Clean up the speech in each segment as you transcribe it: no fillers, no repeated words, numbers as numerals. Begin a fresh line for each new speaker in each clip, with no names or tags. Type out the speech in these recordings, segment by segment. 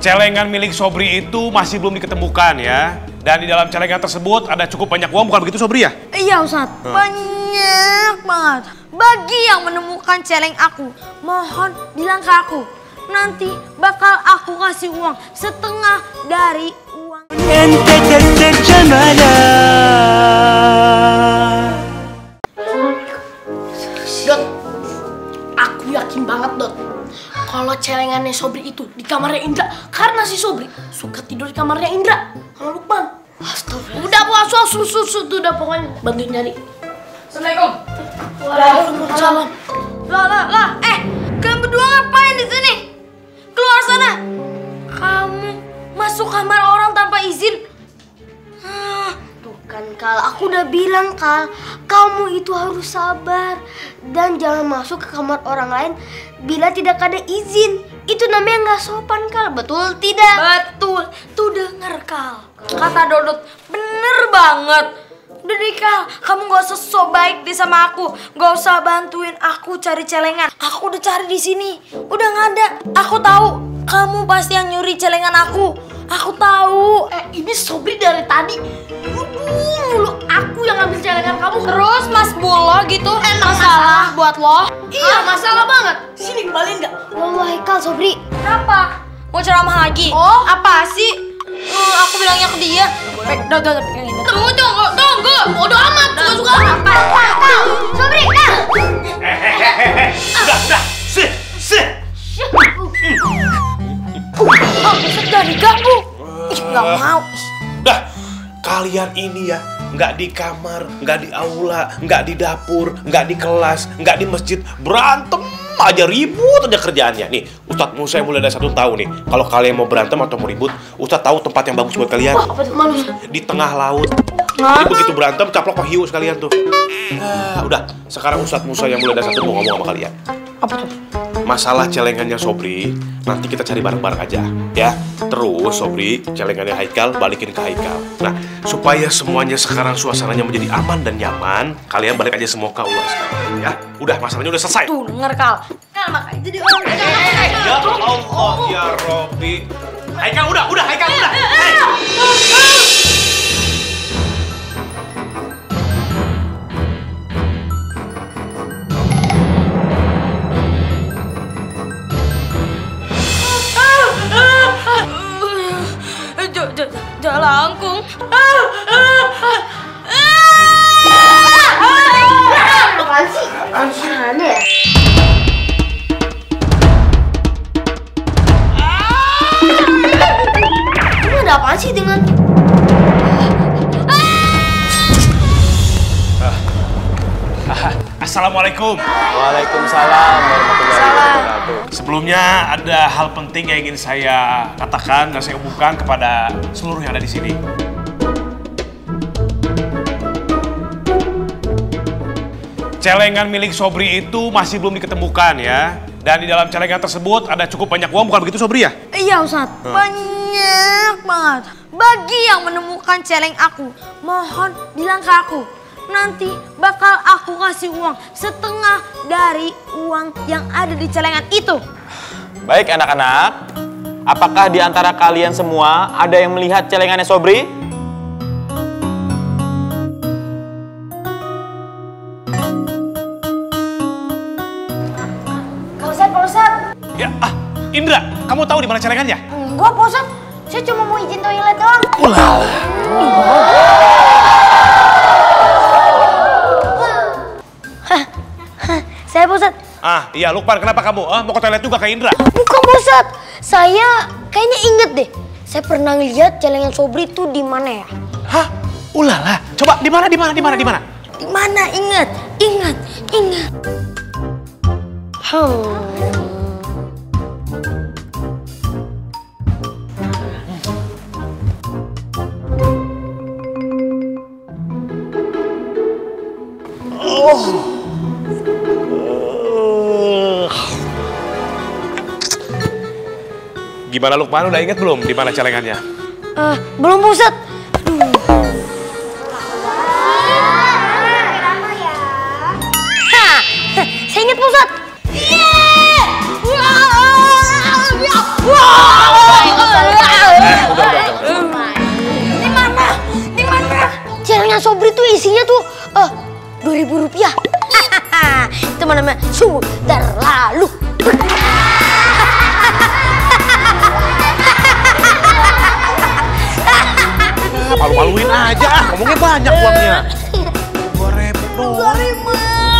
celengan milik Sobri itu masih belum diketemukan ya. Dan di dalam celengan tersebut ada cukup banyak uang, bukan begitu Sobri ya?
Iya Ustadz, banyak banget. Bagi yang menemukan celeng aku, mohon bilang ke aku. Nanti bakal aku kasih uang setengah dari uang.
Dot, aku yakin banget Dot, kalau celengannya Sobri itu di kamarnya Indra, karena si Sobri suka tidur di kamarnya Indra sama Lukman. Astagfirullah. Udah puas susu udah pokoknya bantuin nyari. Assalamualaikum. Waalaikumsalam.
Lah, kalian berdua ngapain di sini? Keluar sana. Kamu masuk kamar orang tanpa izin.
Tuh kan Kal, aku udah bilang Kal, kamu itu harus sabar dan jangan masuk ke kamar orang lain bila tidak ada izin. Itu namanya nggak sopan Kal, betul tidak?
Betul, tuh denger Kal. Kata Dodot, bener banget. Udah deh Kal, kamu gak usah so baik deh sama aku. Gak usah bantuin aku cari celengan. Aku udah cari di sini, udah nggak ada. Aku tahu kamu pasti yang nyuri celengan aku. Aku tahu.
Ini Sobri dari tadi mulu aku yang ngambil celengan kamu.
Terus Mas Bulo gitu
Emang
masalah buat lo?
Iya, masalah banget. Sini kembaliin nggak? Wallahi Kal, Sobri.
Kenapa? Mau ceramah lagi?
Oh.
Apa sih? Aku bilangnya ke dia. Udah, pegang ini. Tunggu.
Bodoh amat, suka-suka.
Apa? Kal, Sobri, Kal.
Udah, sih.
Sudah diganggu. Nggak mau.
Dah, kalian ini ya, nggak di kamar, nggak di aula, nggak di dapur, nggak di kelas, nggak di masjid, berantem aja, ribut aja kerjaannya. Nih, Ustadz Musa yang mulai dari 1 tahun nih, kalau kalian mau berantem atau mau ribut, Ustadz tahu tempat yang bagus buat kalian.
Apa tuh? Mana?
Di tengah laut. Jadi begitu berantem, caplok hiu sekalian tuh. Udah, sekarang Ustadz Musa yang mulai dari 1 mau ngomong sama kalian.
Apa tuh?
Masalah celengannya Sobri, nanti kita cari bareng-bareng aja, ya. Terus Sobri, celengannya Haikal balikin ke Haikal. Nah, supaya semuanya sekarang suasananya menjadi aman dan nyaman, kalian balik aja semua ke aula sekarang, ya. Udah, masalahnya udah selesai.
Tuh, denger Kal. Kal makanya jadi orang.
Ya Allah, ya Robbi. Haikal udah, Haikal udah.
Jalangkung.
Apaan sih? Aneh ya? Ini ada apaan sih dengan...
Assalamualaikum.
Waalaikumsalam warahmatullahi wabarakatuh.
Sebelumnya ada hal penting yang ingin saya katakan dan saya umumkan kepada seluruh yang ada di sini. Celengan milik Sobri itu masih belum diketemukan ya. Dan di dalam celengan tersebut ada cukup banyak uang, bukan begitu Sobri ya?
Iya Ustadz, banyak banget. Bagi yang menemukan celeng aku, mohon bilang ke aku. Nanti bakal aku kasih uang setengah dari uang yang ada di celengan itu.
Baik anak-anak, apakah di antara kalian semua ada yang melihat celengannya Sobri?
Pak Ustadz.
Ya, Indra, kamu tahu di mana celengannya?
Enggak Pak Ustadz, saya cuma mau izin toilet doang. Saya Pak Ustadz.
Iya Lukman, kenapa kamu? Mau ke toilet juga kayak Indra?
Bukan Pak Ustadz, saya kayaknya inget deh. Saya pernah lihat celengan Sobri itu di mana ya?
Hah? Ulala, coba di mana?
Di mana? Ingat.
Gimana Lukman, udah inget belum di mana celengannya?
Belum Pak Ustadz. Saya ingat Pak Ustadz.
Rp10.000. Itu namanya sungguh terlalu.
Malu-maluin aja, ngomongnya banyak uangnya. 2.000 doang.
2.000.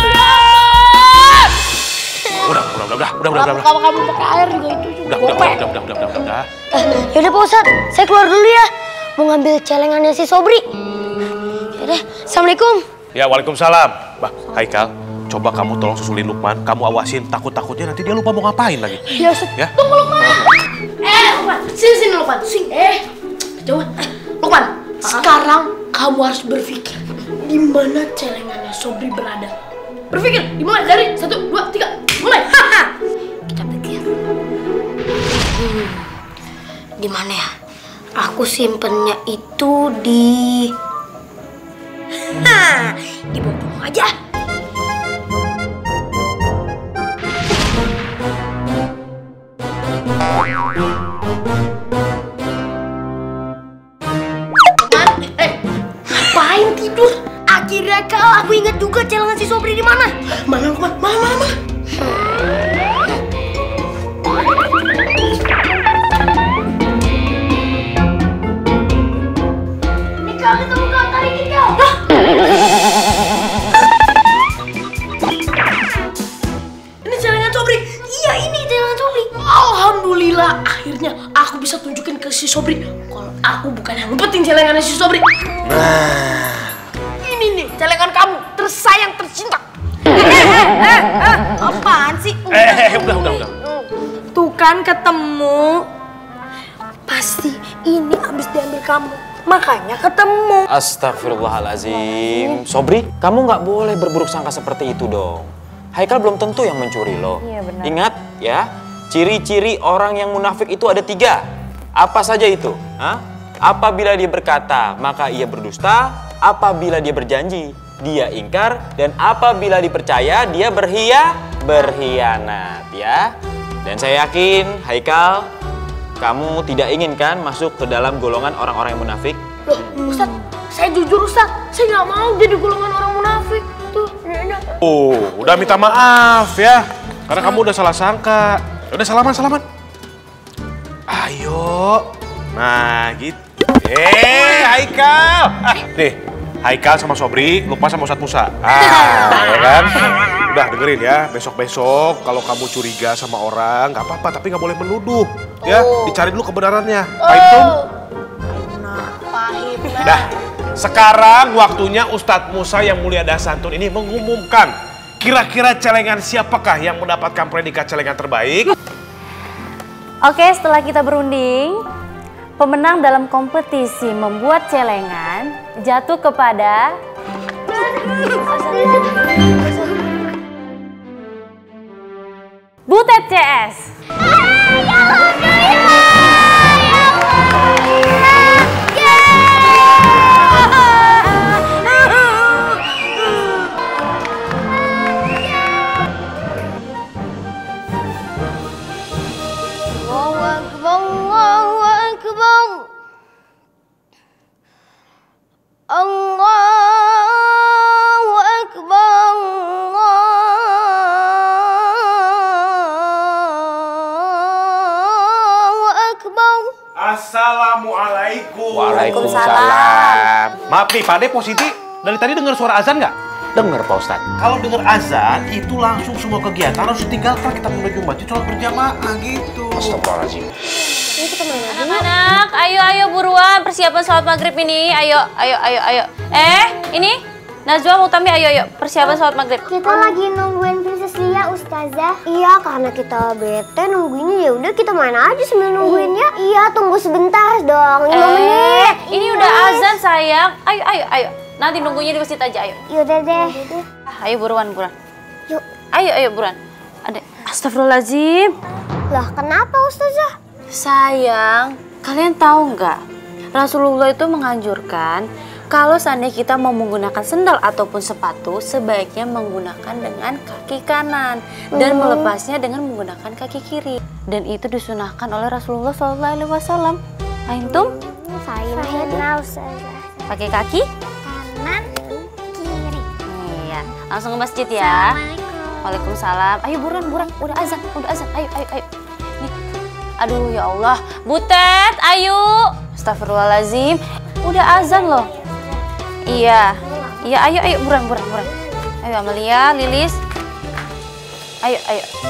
Udah.
Kalau kamu pakai air juga itu juga gopek.
Udah.
Yaudah Pak Ustadz, saya keluar dulu ya. Mau ngambil celengannya si Sobri. Yaudah, Assalamualaikum.
Ya, waalaikumsalam. Bah, Haikal, coba kamu tolong susulin Lukman. Kamu awasin, takutnya nanti dia lupa mau ngapain lagi.
Iya, Ustaz.
Ya?
Tunggu Lukman. Lukman, sini Lukman. Coba. Lukman, sekarang kamu harus berpikir di mana celengannya Sobri berada. Berpikir, dimulai dari 1, 2, 3, mulai.
Kita pikir. Di mana ya? Aku simpennya itu di bawah aja.
Ngapain tidur?
Akhirnya aku ingat juga celengan si Sobri di mana.
Mana Lukman? Mana?
Kita buka tarik kita.
Ini celengan Sobri.
Iya, ini celengan Sobri.
Alhamdulillah, akhirnya aku bisa tunjukin ke si Sobri kalau aku bukan yang ngumpetin celengannya si Sobri. Ini nih celengan kamu tersayang tercinta.
Apaan sih?
Udah.
Tuh kan ketemu.
Pasti ini habis diambil kamu. Makanya ketemu.
Astagfirullahalazim. Sobri, kamu nggak boleh berburuk sangka seperti itu dong. Haikal belum tentu yang mencuri loh.
Iya, benar.
Ingat ya, ciri-ciri orang yang munafik itu ada 3. Apa saja itu? Apabila dia berkata, maka ia berdusta. Apabila dia berjanji, dia ingkar. Dan apabila dipercaya, dia berkhianat ya. Dan saya yakin, Haikal, kamu tidak ingin kan masuk ke dalam golongan orang-orang yang munafik?
Loh, Ustaz, saya jujur Ustaz, saya nggak mau jadi golongan orang munafik. Tuh,
Udah minta maaf ya. Karena kamu udah salah sangka. Udah salaman. Ayo. Nah, gitu. Haikal. Nih, Haikal sama Sobri, lupa sama Ustadz Musa. Ya kan? Udah dengerin ya, besok-besok kalau kamu curiga sama orang, nggak apa-apa, tapi nggak boleh menuduh. Ya, dicari dulu kebenarannya. Paham tuh?
pahit.
Dah, sekarang waktunya Ustadz Musa yang mulia dan santun ini mengumumkan kira-kira celengan siapakah yang mendapatkan predikat celengan terbaik.
Oke, setelah kita berunding, pemenang dalam kompetisi membuat celengan jatuh kepada Butet CS.
Assalamualaikum.
Waalaikumsalam.
Maaf nih, Pak De, Positi dari tadi dengar suara azan nggak?
Dengar Pak Ustadz.
Kalau dengar azan itu langsung semua kegiatan harus ditinggalkan, kita menuju masjid sholat berjamaah gitu.
Astagfirullahaladzim.
Anak-anak, ayo buruan persiapan sholat maghrib ini. Ayo. Ini Najwa Mutami, ayo persiapan sholat maghrib.
Kita lagi nungguin Prinses Lia, Ustazah. Iya, karena kita bete nungguinnya, ya udah kita main aja sambil nungguinnya. Iya, tunggu sebentar dong, 5 menit.
Ini udah azan sayang. Ayo. Nanti nunggunya di masjid aja, ayo.
Yaudah deh.
Ayo buruan.
Yuk.
Ayo buruan. Adek, astagfirullahaladzim.
Lah, kenapa Ustazah?
Sayang, kalian tahu nggak? Rasulullah itu menganjurkan kalau seandainya kita mau menggunakan sendal ataupun sepatu, sebaiknya menggunakan dengan kaki kanan dan melepasnya dengan menggunakan kaki kiri. Dan itu disunahkan oleh Rasulullah SAW. Antum
Fahimna Ustazah.
pakai kaki
Kanan, kiri.
iya. Langsung ke masjid ya. Waalaikumsalam. Ayo buruan, udah azan, ayo. Nih. Aduh ya Allah, Butet, ayo. Astagfirullahaladzim, udah azan loh. Iya, ayo, buruan. Ayo Amalia, Lilis. Ayo.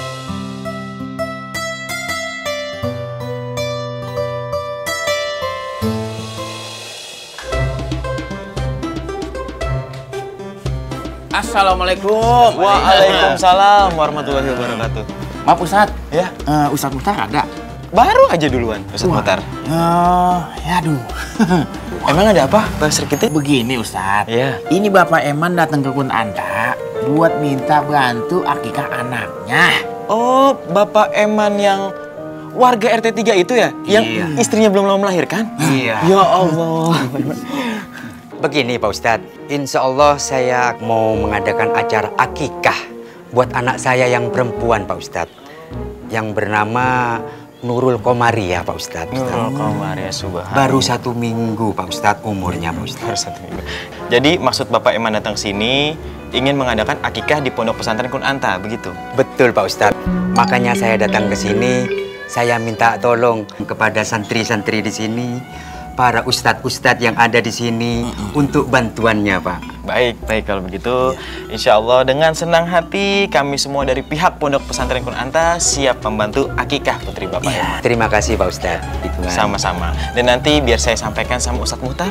Assalamualaikum.
Waalaikumsalam warahmatullahi wabarakatuh.
Maaf Ustadz.
Ya,
Ustadz Muhtar ada?
baru aja duluan, Ustadz Muhtar.
Ya aduh.
Emang ada apa, Pak Serkiti?
Begini Ustadz.
Iya.
Ini Bapak Eman datang ke Kunanta buat minta bantu akikah anaknya.
Oh, Bapak Eman yang warga RT 3 itu ya? Yang istrinya belum melahirkan?
Iya.
Ya Allah.
Begini Pak Ustadz, insya Allah saya mau mengadakan acara akikah buat anak saya yang perempuan Pak Ustadz, yang bernama Nurul Komaria Pak Ustadz.
Nurul Komaria, subhanallah.
Baru 1 minggu Pak Ustadz umurnya Pak Ustadz.
Baru 1 minggu. Jadi maksud Bapak Eman datang sini ingin mengadakan akikah di Pondok Pesantren Kunanta, begitu?
Betul Pak Ustadz, makanya saya datang ke sini, saya minta tolong kepada santri-santri di sini, para ustadz-ustadz yang ada di sini untuk bantuannya, Pak.
Baik kalau begitu. Insya Allah dengan senang hati kami semua dari pihak Pondok Pesantren Kunanta siap membantu akikah putri Bapak Eman.
Terima kasih Pak Ustadz.
Sama-sama. Dan nanti biar saya sampaikan sama Ustadz Muhtar.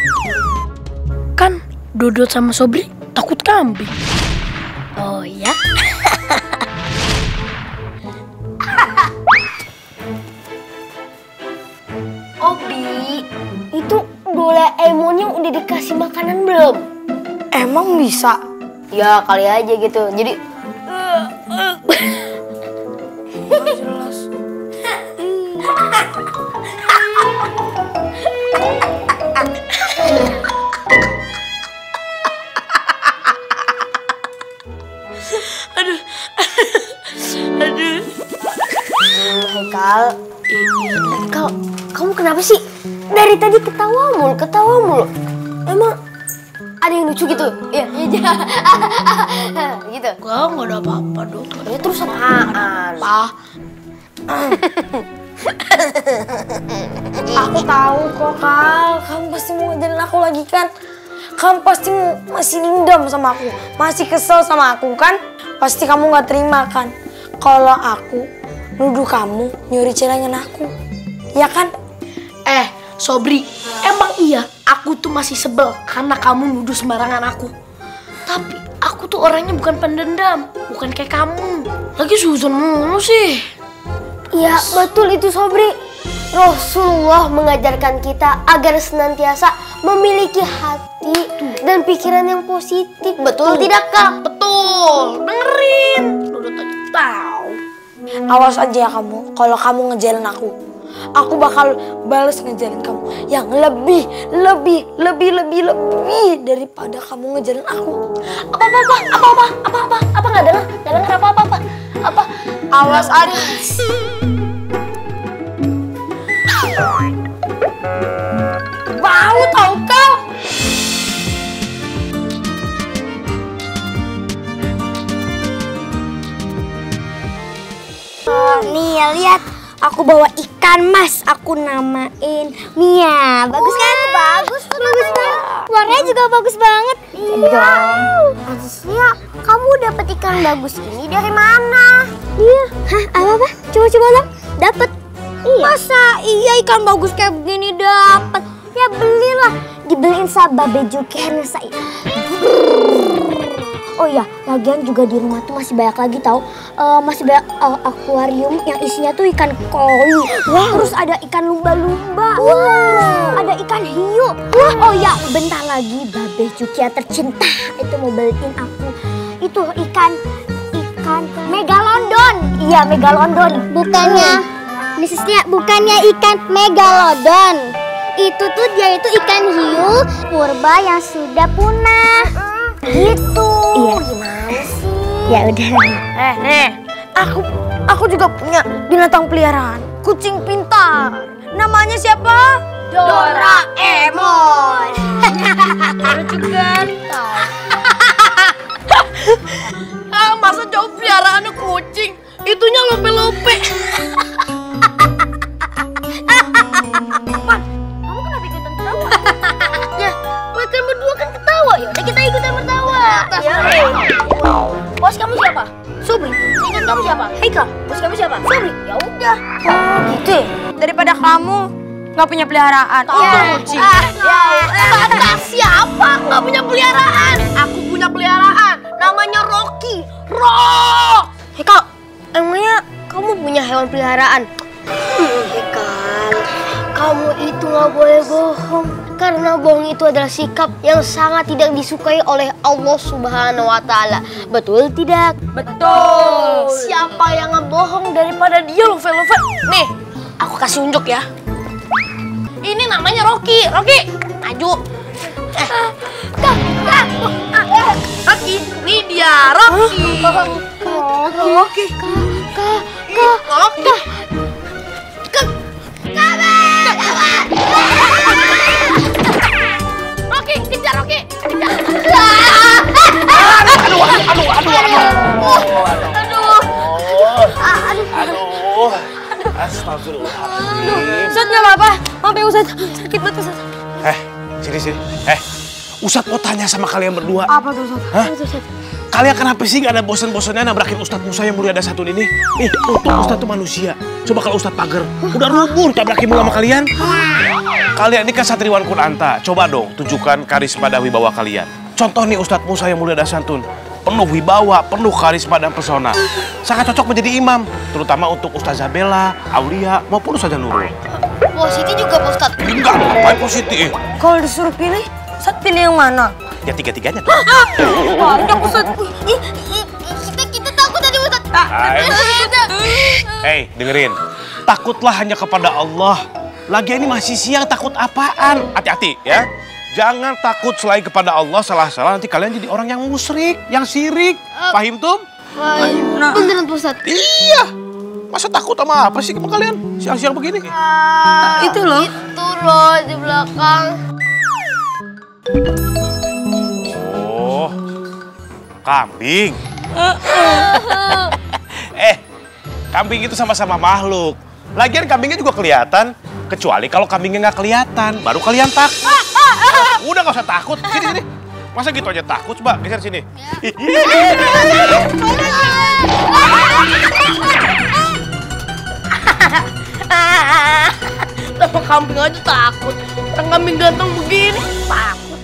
Kan Dodot sama Sobri takut kambing. Oh ya?
Obi, itu Doraemonnya udah dikasih makanan belum?
Emang bisa?
Ya kali aja gitu. Jadi Haikal, kamu kenapa sih? Dari tadi ketawa mulu. Emang ada yang lucu gitu? Iya, gitu.
Enggak ada apa-apa dong.
Ya terus apaan?
Pak.
Aku tahu kok, Kal. Kamu pasti mau ngejalin aku lagi kan? Kamu pasti masih dendam sama aku, masih kesel sama aku kan? Pasti kamu nggak terima kan? Kalau aku nuduh kamu nyuri celengan aku, ya kan?
Sobri, emang iya aku tuh masih sebel karena kamu nuduh sembarangan aku. Tapi aku tuh orangnya bukan pendendam, bukan kayak kamu. Lagi suzon mulu sih.
Iya, betul itu Sobri. Rasulullah mengajarkan kita agar senantiasa memiliki hati dan pikiran yang positif. Betul tidak, Kak?
Betul, dengerin. Dodot tadi tahu.
Awas aja ya kamu, kalau kamu ngejalin aku bakal balas ngejalin kamu yang lebih daripada kamu ngejalin aku.
Apa nggak dengar apa?
Awas aja. Bau tau kau.
Nih ya, lihat, aku bawa ikan mas, aku namain Mia. Bagus kan? Bagus banget. Warnanya juga bagus banget. Iya. Maksudnya kamu dapat ikan bagus ini dari mana? Iya. Hah, apa? Coba dong. Dapat. Iya. Masa iya ikan bagus kayak begini dapat? Ya belilah. Dibeliin sama Babe Juken saya. Oh iya, lagian juga di rumah tuh masih banyak lagi tahu. Masih banyak akuarium yang isinya tuh ikan koi. Terus ada ikan lumba-lumba. Ada ikan hiu. Oh ya, bentar lagi Babe Jukia tercinta itu mau beliin aku. Itu ikan megalodon. Iya, megalodon. Bukannya ikan megalodon. Itu tuh dia itu ikan hiu purba yang sudah punah. Gitu. Iya. Gimana sih? Ya udah.
Aku juga punya binatang peliharaan, kucing pintar. Namanya siapa? Doraemon. Lucu kan?
hantunya lope-lope.
Kamu kenapa ikutan ketawa? Ya, mereka berdua kan ketawa. Yaudah kita ikutan bertawa. Ya. Bos kamu siapa? Sobri. Ingat kamu siapa? Haikal. Bos kamu siapa? Sobri. Ya udah. Oh gitu.
Daripada kamu nggak punya peliharaan.
Kata siapa nggak punya peliharaan? Aku punya peliharaan. Namanya Rocky.
Haikal, emangnya kamu punya hewan peliharaan? Haikal, kamu itu nggak boleh bohong. Karena bohong itu adalah sikap yang sangat tidak disukai oleh Allah Subhanahu wa Ta'ala. Betul tidak?
Betul.
Siapa yang ngebohong daripada dia, Love? Nih, aku kasih unjuk ya. Ini namanya Rocky. Rocky, maju. Rocky, ini dia Rocky. Rocky. Rocky, kejar Rocky.
Aduh. Astagfirullahaladzim.
Ustadz nggak apa-apa. Maaf ya Ustadz, sakit banget Ustadz.
Sini. Ustadz mau tanya sama kalian berdua.
Apa tuh Ustadz?
Hah? Kalian kenapa sih gak ada bosan-bosannya nabrakin Ustadz Musa yang mulia dasantun ini? Nih, untung Ustadz tuh manusia. Coba kalau Ustadz pager, udah rubur tabrakin mulu sama kalian. Kalian ini kan satriwan Kunanta. Coba dong tunjukkan karisma dan wibawa kalian. Contoh nih Ustadz Musa yang mulia dasantun. Penuh wibawa, penuh karisma dan pesona. Sangat cocok menjadi imam, terutama untuk Ustazah Bella, Aulia, maupun Ustazah Nurul.
Positi juga Pak Ustadz.
Enggak, ngapain Positi?
Kalau disuruh pilih, Ustadz pilih yang mana?
Ya tiga-tiganya.
Enggak Ustadz.
Kita takut tadi Ustadz.
Hei, dengerin. Takutlah hanya kepada Allah. Lagian ini masih siang, takut apaan? Hati-hati ya. Jangan takut selain kepada Allah, salah-salah nanti kalian jadi orang yang musyrik, yang syirik. Pahim tuh?
Beneran Pak Ustadz.
Iya. Masa takut sama apa sih sama kalian? Siang-siang begini.
Itu loh.
Itu loh di belakang.
Oh, kambing. Kambing itu sama-sama makhluk. Lagian kambingnya juga kelihatan. Kecuali kalau kambingnya nggak kelihatan, baru kalian takut. Udah nggak usah takut. Sini. Masa gitu aja takut? Coba geser sini.
Sama kambing aja takut. Orang kambing ganteng begini takut.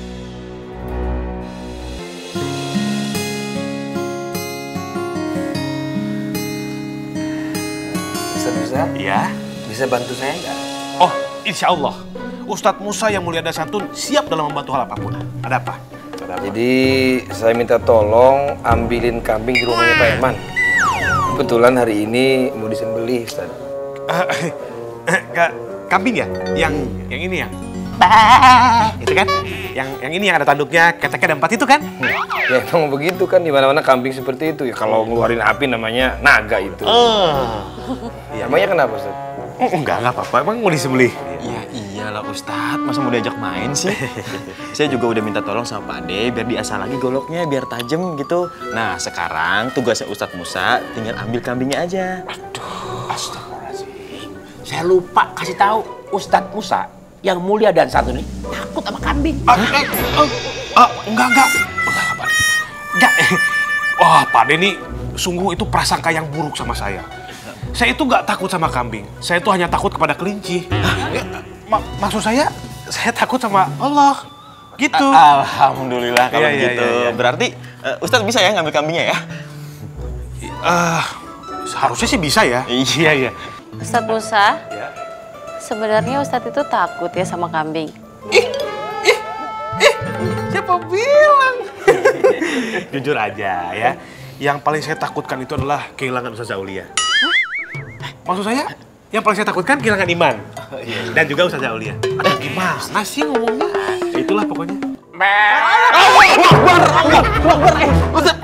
Ustaz,
Iya.
bisa bantu saya nggak?
Oh, insya Allah. Ustadz Musa yang mulia dan santun siap dalam membantu hal apapun. Ada apa?
Jadi saya minta tolong ambilin kambing di rumahnya Pak Eman. Kebetulan hari ini mau disembelih, Ustaz.
Kambing ya? Yang ini ya? Itu kan? Yang ini yang ada tanduknya, keteknya ada 4 itu kan?
Ya emang begitu kan, di mana-mana kambing seperti itu. Ya kalau ngeluarin api namanya naga itu.
Iya.
Emangnya kenapa, Ustaz?
Enggak apa-apa. Emang mau disembelih?
Ya iyalah Ustadz, masa mau diajak main sih? Saya juga udah minta tolong sama Pak Ade biar diasah lagi goloknya, biar tajam gitu. Nah sekarang tugasnya Ustadz Musa tinggal ambil kambingnya aja.
Aduh, astagfirullahaladzim. Saya lupa kasih tahu Ustadz Musa yang mulia dan santun ini takut sama kambing.
Enggak. Wah, Pak Ade nih sungguh itu prasangka yang buruk sama saya. Saya itu nggak takut sama kambing. Saya itu hanya takut kepada kelinci. Maksud saya takut sama Allah. Gitu.
Alhamdulillah kalau
Iya,
gitu.
iya.
Berarti Ustadz bisa ya ngambil kambingnya ya?
Seharusnya sih bisa ya. Iya.
Ustadz Musa, sebenarnya Ustadz itu takut ya sama kambing.
Siapa bilang? Jujur aja ya. Yang paling saya takutkan itu adalah kehilangan Ustazah Aulia. Maksud saya, yang paling saya takutkan kehilangan iman. Dan juga Ustazah Aulia. Aduh, gimana sih ngomongnya? Ya itulah pokoknya.
Allah Akbar.